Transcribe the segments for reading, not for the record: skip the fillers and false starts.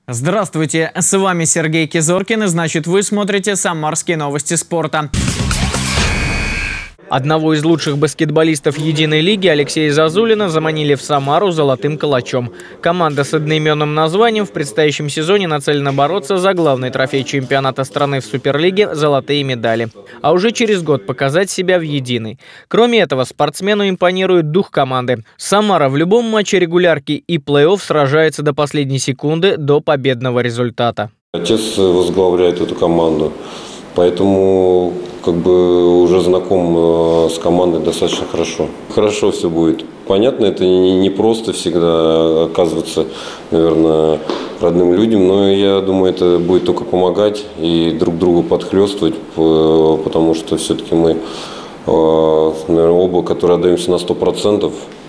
Здравствуйте, с вами Сергей Кизоркин, и значит вы смотрите «Самарские новости спорта». Одного из лучших баскетболистов единой лиги Алексея Зазулина заманили в Самару золотым калачом. Команда с одноименным названием в предстоящем сезоне нацелена бороться за главный трофей чемпионата страны в Суперлиге – золотые медали. А уже через год показать себя в единой. Кроме этого, спортсмену импонирует дух команды. Самара в любом матче регулярки и плей-офф сражается до последней секунды до победного результата. Отец возглавляет эту команду, поэтому уже знаком с командой достаточно хорошо. Хорошо все будет. Понятно, это не просто всегда оказываться, наверное, родным людям, но я думаю, это будет только помогать и друг другу подхлестывать, потому что все-таки мы, наверное, оба, которые отдаемся на 100%.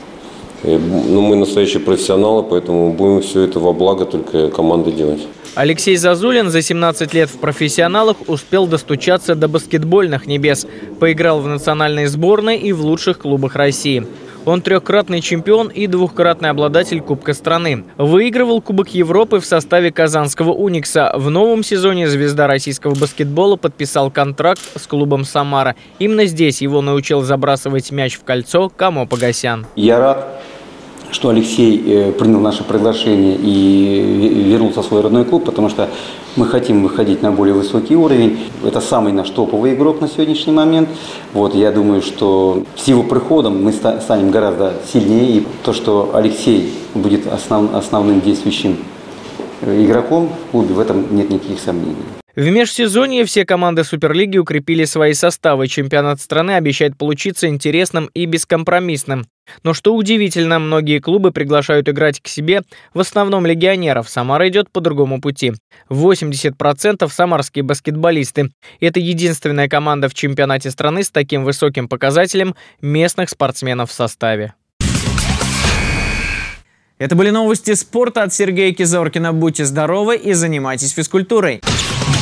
Мы настоящие профессионалы, поэтому будем все это во благо только команды делать. Алексей Зазулин за 17 лет в профессионалах успел достучаться до баскетбольных небес. Поиграл в национальной сборной и в лучших клубах России. Он трехкратный чемпион и двухкратный обладатель Кубка страны. Выигрывал Кубок Европы в составе казанского «Уникса». В новом сезоне звезда российского баскетбола подписал контракт с клубом «Самара». Именно здесь его научил забрасывать мяч в кольцо Камо Погосян. Я рад, что Алексей принял наше приглашение и вернулся в свой родной клуб, потому что мы хотим выходить на более высокий уровень. Это самый наш топовый игрок на сегодняшний момент. Я думаю, что с его приходом мы станем гораздо сильнее. И то, что Алексей будет основным действующим игроком в клубе, в этом нет никаких сомнений. В межсезонье все команды Суперлиги укрепили свои составы. Чемпионат страны обещает получиться интересным и бескомпромиссным. Но что удивительно, многие клубы приглашают играть к себе в основном легионеров. Самара идет по другому пути. 80% самарские баскетболисты. Это единственная команда в чемпионате страны с таким высоким показателем местных спортсменов в составе. Это были новости спорта от Сергея Кизоркина. Будьте здоровы и занимайтесь физкультурой.